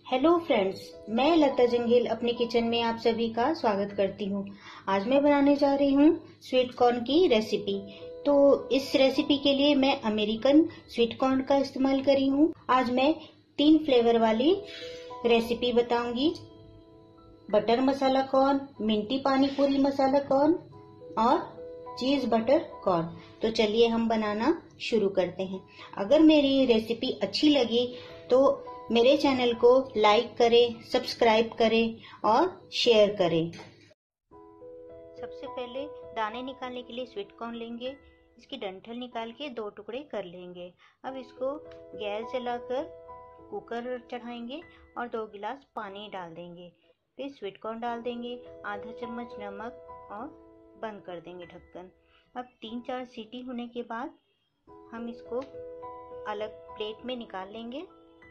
Hello friends, मैं लता जंगील अपने kitchen में आप सभी का स्वागत करती हूँ। आज मैं बनाने जा रही हूँ स्वीट कॉर्न की रेसिपी। तो इस रेसिपी के लिए मैं अमेरिकन स्वीट कॉर्न का इस्तेमाल करी हूँ। आज मैं 3 फ्लेवर वाली रेसिपी बताऊंगी। बटर मसाला कॉर्न, मिंटी पानी पूरी मसाला कॉर्न और चीज बटर कॉर्न। तो चलिए हम बनाना शुरू करते हैं। अगर मेरी रेसिपी अच्छी लगी तो मेरे चैनल को लाइक करें, सब्सक्राइब करें और शेयर करें। सबसे पहले दाने निकालने के लिए स्वीट कॉर्न लेंगे। इसकी डंठल निकाल के 2 टुकड़े कर लेंगे। अब इसको गैस जलाकर कुकर चढ़ाएंगे और 2 गिलास पानी डाल देंगे। फिर स्वीट कॉर्न डाल देंगे, आधा चम्मच नमक और बंद कर देंगे ढक्कन। अब 3-4 सीटी होने के बाद हम इसको अलग प्लेट में निकाल लेंगे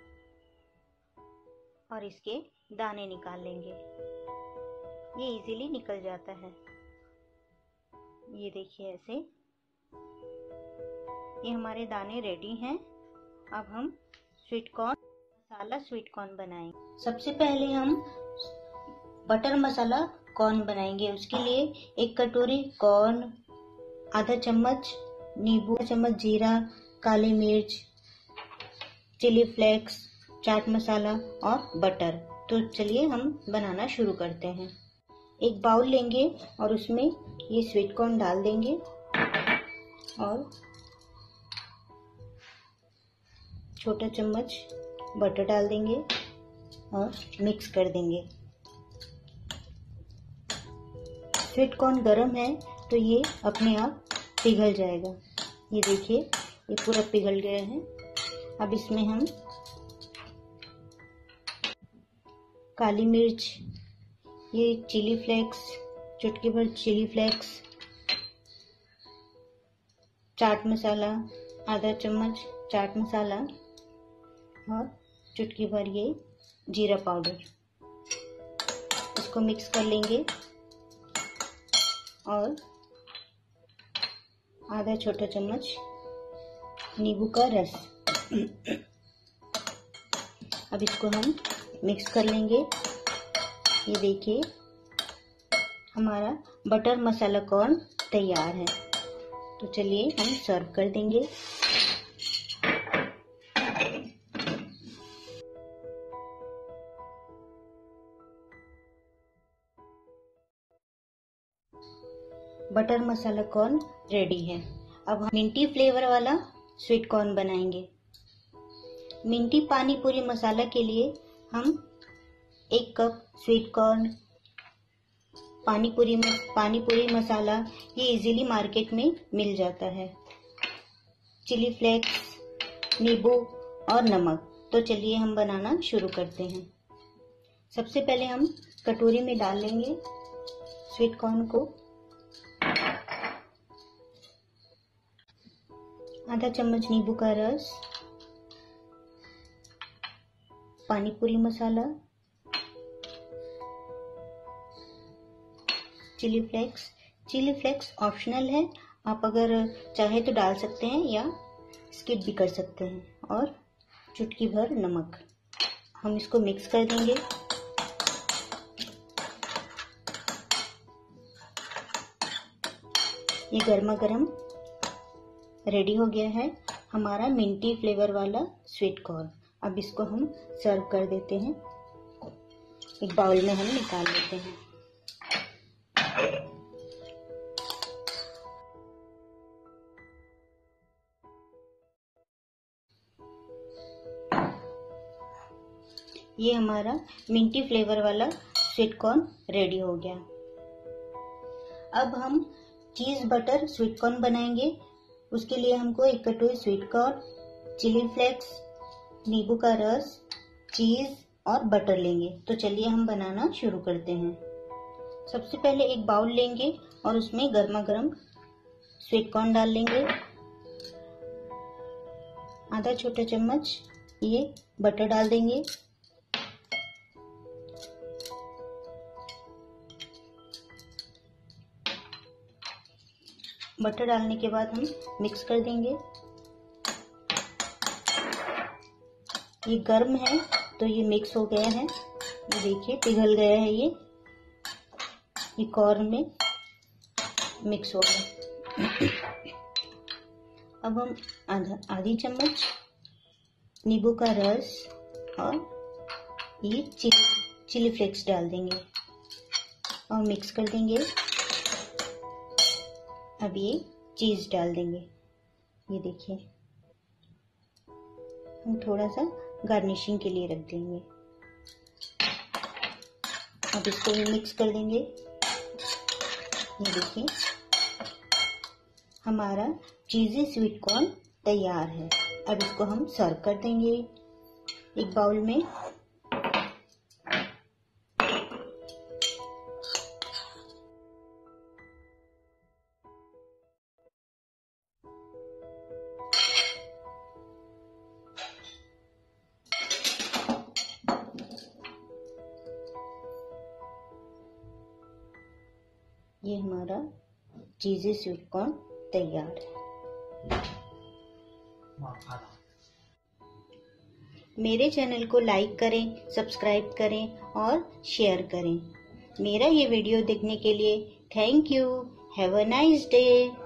और इसके दाने निकाल लेंगे। ये इजीली निकल जाता है। ये देखिए ऐसे। ये हमारे दाने रेडी हैं। अब हम मसाला स्वीट कॉर्न बनाएंगे। सबसे पहले हम बटर मसाला कॉर्न बनाएंगे। उसके लिए 1 कटोरी कॉर्न, आधा चम्मच नींबू, चम्मच जीरा, काली मिर्च, चिली फ्लेक्स, चाट मसाला और बटर। तो चलिए हम बनाना शुरू करते हैं। एक बाउल लेंगे और उसमें ये स्वीट कॉर्न डाल देंगे और छोटा चम्मच बटर डाल देंगे और मिक्स कर देंगे। स्वीट कॉर्न गरम है तो ये अपने आप पिघल जाएगा। ये देखिए, ये पूरा पिघल गया है। अब इसमें हम काली मिर्च, ये चिली फ्लेक्स, चुटकी भर चिली फ्लेक्स, चाट मसाला, आधा चम्मच चाट मसाला और चुटकी भर ये जीरा पाउडर, इसको मिक्स कर लेंगे और आधा छोटा चम्मच नींबू का रस। अब इसको हम मिक्स कर लेंगे। ये देखिए, हमारा बटर मसाला कॉर्न तैयार है। तो चलिए हम सर्व कर देंगे। बटर मसाला कॉर्न रेडी है। अब हम मिंटी फ्लेवर वाला स्वीट कॉर्न बनाएंगे। मिंटी पानी पूरी मसाला के लिए हम 1 कप स्वीट कॉर्न, पानी पूरी मसाला, ये इजीली मार्केट में मिल जाता है, चिली फ्लेक्स, नींबू और नमक। तो चलिए हम बनाना शुरू करते हैं। सबसे पहले हम कटोरी में डाल लेंगे स्वीट कॉर्न को। आधा चम्मच नींबू का रस, पानी पूरी मसाला, चिली फ्लेक्स ऑप्शनल है, आप अगर चाहे तो डाल सकते हैं या स्किप भी कर सकते हैं, और चुटकी भर नमक। हम इसको मिक्स कर देंगे। ये गर्मा गर्म रेडी हो गया है हमारा मिंटी फ्लेवर वाला स्वीट कॉर्न। अब इसको हम सर्व कर देते हैं। एक बाउल में हम निकाल लेते हैं। ये हमारा मिंटी फ्लेवर वाला स्वीट कॉर्न रेडी हो गया। अब हम चीज बटर स्वीट कॉर्न बनाएंगे। उसके लिए हमको 1 कटोरी स्वीट कॉर्न, चिली फ्लेक्स, नींबू का रस, चीज और बटर लेंगे। तो चलिए हम बनाना शुरू करते हैं। सबसे पहले एक बाउल लेंगे और उसमें गर्मा गर्म स्वीट कॉर्न डाल लेंगे। आधा छोटा चम्मच ये बटर डाल देंगे। बटर डालने के बाद हम मिक्स कर देंगे। ये गर्म है तो ये मिक्स हो गया है, ये देखिए पिघल गया है, ये कॉर्न में मिक्स हो गया। अब हम आधी चम्मच नींबू का रस और ये चिली फ्लेक्स डाल देंगे और मिक्स कर देंगे। अब ये चीज डाल देंगे, ये देखिए हम थोड़ा सा गार्निशिंग के लिए रख देंगे। अब इसको भी मिक्स कर देंगे। ये देखिए हमारा चीज़ी स्वीट कॉर्न तैयार है। अब इसको हम सर्व कर देंगे एक बाउल में। ये हमारा चीज़ी स्वीट कॉर्न तैयार है। मेरे चैनल को लाइक करें, सब्सक्राइब करें और शेयर करें। मेरा ये वीडियो देखने के लिए thank you. Have a nice day.